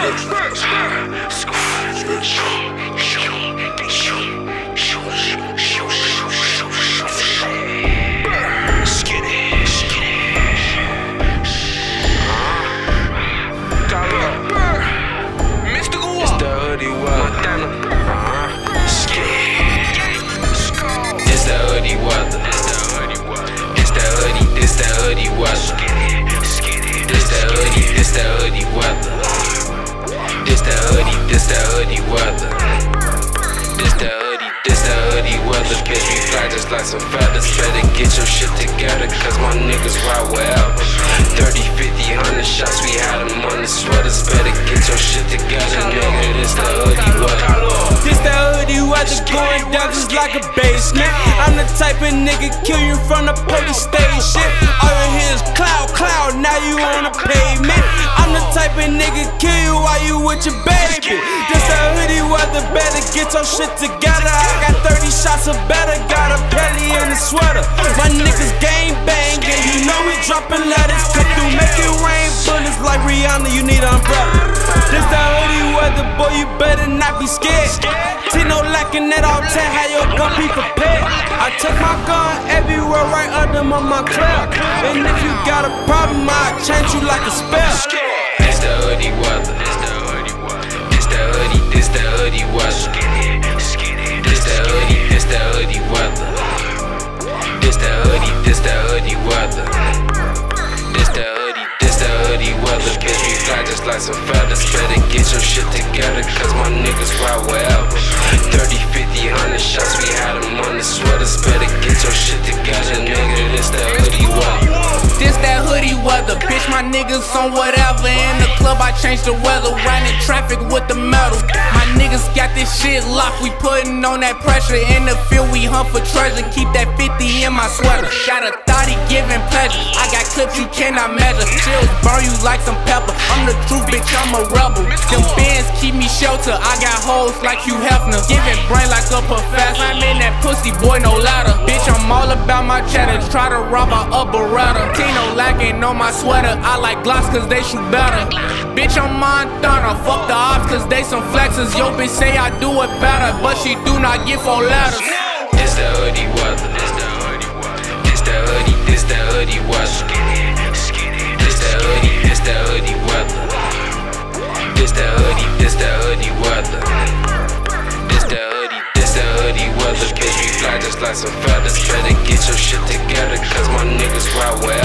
Bitch, we fly just like some feathers. Better get your shit together, cause my niggas ride wherever. 30, 50, 100 shots, we had them on the sweaters. Better get your shit together, nigga, this the hoodie weather. This the hoodie weather, going down just like a basement. I'm the type of nigga kill you from the police station. All you hear is cloud, cloud, now you on the pavement. I'm the type of nigga kill you while you with your baby. This the hoodie weather, better get your shit together. I got 30 shots of better, got a belly in the sweater. My niggas gang bang, and you know we dropping letters. Cut through, make it rain, bullets like Rihanna, you need an umbrella. This the hoodie weather, boy, you better not be scared. Tino lacking that all 10, how your gun be prepared. I take my gun everywhere, right under my clip. And if you got a problem, I'll change you like a spell. This the hoodie weather. This the hoodie, this the hoodie weather. This the hoodie, this the hoodie weather. This the hoodie, this the hoodie weather. This the hoodie, this the hoodie weather. Bitch, we fly just like some feathers. Better get your shit together, cause my niggas ride wherever. 30, 50, 100 shots, we had them on the sweaters. Better get your shit together, nigga, this the hoodie weather. This that hoodie weather, bitch, my niggas on whatever. In the club, I change the weather, riding traffic with the metal. My niggas got this shit locked, we putting on that pressure. In the field, we hunt for treasure, keep that 50 in my sweater. Got a thotty giving pleasure, I got clips you cannot measure. Chills burn you like some pepper, I'm the truth, bitch, I'm a rebel. Them bands keep me sheltered, I got hoes like Hugh Hefner. Giving brain like a professor, I'm in that pussy, boy, no ladder. Bitch, I'm all about my cheddar, try to rob a Beretta. Tino lacking on my sweater, I like Glocks cause they shoot better. Bitch, I'm Montana, fuck the ops cause they some flexes. Yo, bitch say I do it better, but she do not get 4 letters. This the hoodie weather. This the hoodie, this the hoodie weather. This the hoodie, this the hoodie weather. This the hoodie, this the hoodie weather. This the hoodie, this the hoodie weather. Bitch, we fly just like some feathers. Better get your shit together, cause my niggas ride wherever.